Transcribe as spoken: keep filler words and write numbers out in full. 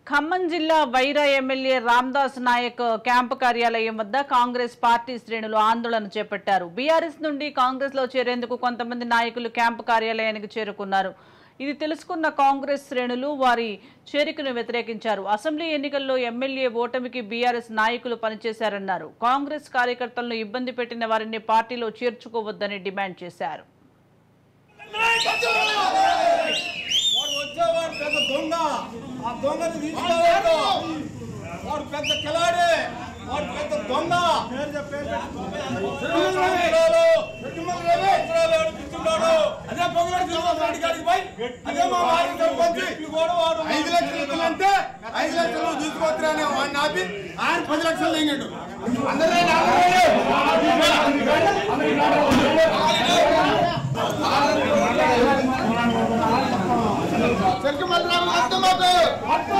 ఖమ్మం జిల్లా Wyra MLA Ramdas Naik camp కార్యాలయం వద్ద కాంగ్రెస్ పార్టీ శ్రేణులు ఆందోళన చేపట్టారు. బీఆర్ఎస్ నుండి కాంగ్రెస్ లో చేరేందుకు కొంతమంది నాయకులు క్యాంపు కార్యాలయానికి చేరుకున్నారు. ఇది తెలుసుకున్న కాంగ్రెస్ శ్రేణులు వారి చేరికను వ్యతిరేకించారు. అసెంబ్లీ ఎన్నికల్లో ఎమ్మెల్యే ఓటమికి బీఆర్ఎస్ నాయకులు పనిచేశారన్నారు. కాంగ్రెస్ కార్యకర్తలను ఇబ్బంది పెట్టిన వారిని పార్టీలో చేర్చుకోవద్దని డిమాండ్ చేశారు. ఐదు లక్షలు అంటే ఐదు లక్షలు చూసుకోవచ్చునే వాడిని ఆపి ఆయన పది లక్షలు తెంగాడు. చెక్కు మాత్రం అర్థం